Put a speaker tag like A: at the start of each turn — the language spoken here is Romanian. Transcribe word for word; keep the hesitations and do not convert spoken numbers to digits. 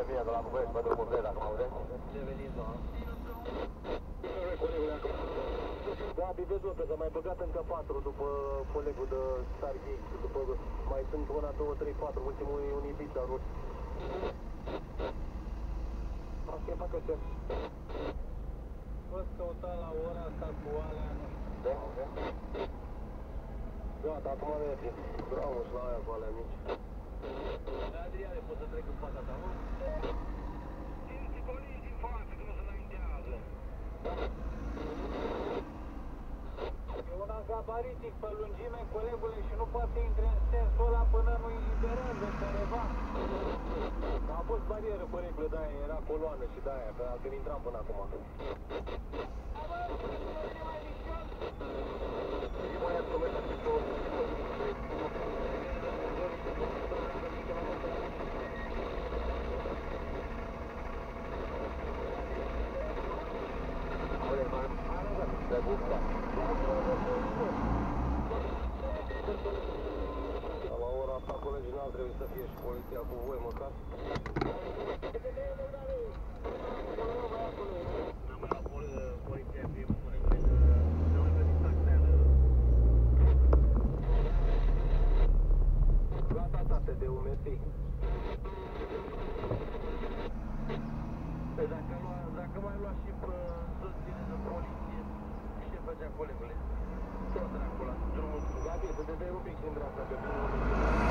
A: mine de la București, pe drumul Breda, cum aude?
B: Revenim, da.
A: Da, bivezul că s-a mai băgat încă patru după colegul de Stargate, după mai sunt una, două, trei, patru, ultimul e un Ibiza rus. Asta e facă semn.
B: Poți căuta la ora asta cu alea, nu știu.
A: Da, ok. Gata, acum merge. Bravo și la aia cu alea mici.
B: Adriane, poți să trec în fața ta, mă?
A: Țineți colii din față, că nu se înaintează.
B: E un gabaritic pe lungime, colegule, și nu poate să intre în sensul ăla până nu eliberează careva.
A: A fost barieră pe regulă, de-aia era coloană și de-aia, că altfel intram până acum. La ora asta, colegii n-ar trebui să fie și poliția cu voi, măcar. Gata, tate, de umesii.
B: Păi dacă, lua, dacă mai lua și pe susține de poliție, ce făcea colegule? Tot dracul ăla, drumul.
A: Gabi, să te dai un pic și în dreapta, că vine